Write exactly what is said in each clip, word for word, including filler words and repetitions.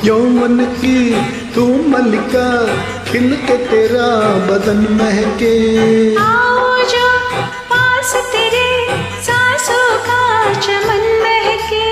यौवन की तू मलिका, खिल के तेरा बदन महके। आओ जो पास तेरे सांसों का चमन महके।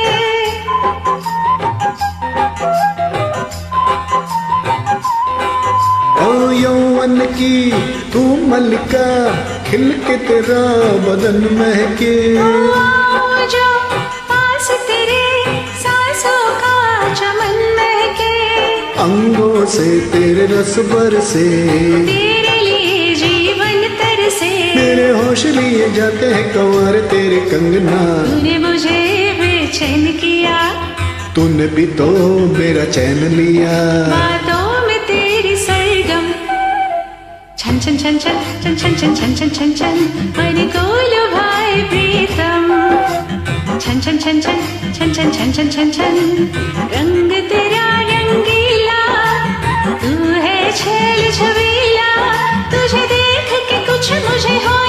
ओ यौवन की तू मलिका, खिल के तेरा बदन महके। आओ जो पास तेरे सांसों का चमन महके। अंगों से तेरे रस बरसे, तेरे लिए जीवन तरसे। मेरे होश लिए जाते हैं कंवर तेरे कंगना। तूने मुझे बेचैन किया, तूने भी तो मेरा चैन लिया। बातों में तेरी सरगम, छन छन छन छन छन छन छन छन छन छन छन मन को लुभाए प्रीतम। छन छन छन छन छन छन छन छन छन छन रंग तेरा रंगीला, तू है छेल छबीला। तुझे देख के कुछ मुझे हो